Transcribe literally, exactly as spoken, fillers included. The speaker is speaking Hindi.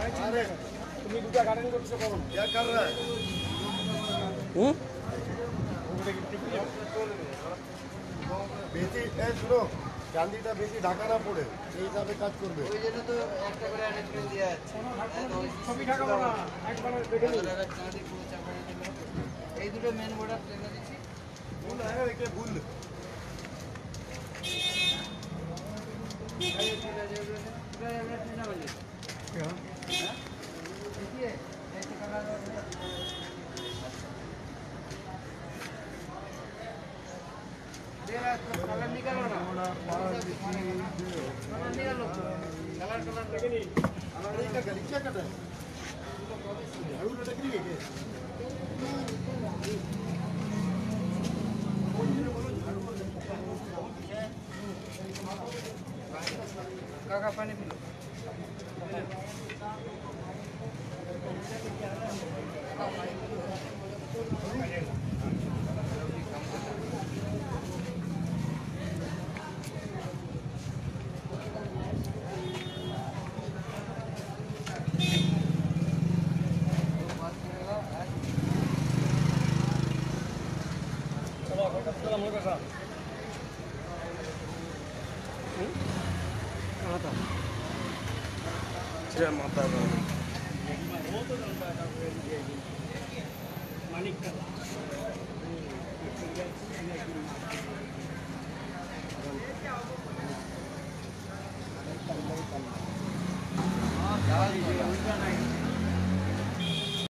अरे तुम्ही तुझ्या गाड्याने करू शकतो क्या कर रहा है বেশি এই শুনো চাঁদিটা বেশি ঢাকা না পড়ে এই হিসাবে কাজ করবে ওই জন্য তো একটা করে অ্যারেঞ্জমেন্ট দেয়া আছে ছবি ঢাকাবো না একবার দেখে নিই চাঁদি পুরো চাপা দিল এই দুটো মেন বর্ডার প্লেনে দিছি ভুল है देखिए भूल ये चीज है जो पूरा एवरेज ना बने क्या देखिए ऐसे कलर कलर निकालो ना कलर निकालो कलर कलर लगे नहीं हमारे इसका गलीचा कट है झाड़ू लटक रही है काका पानी पी लो जय माता दी मानिक का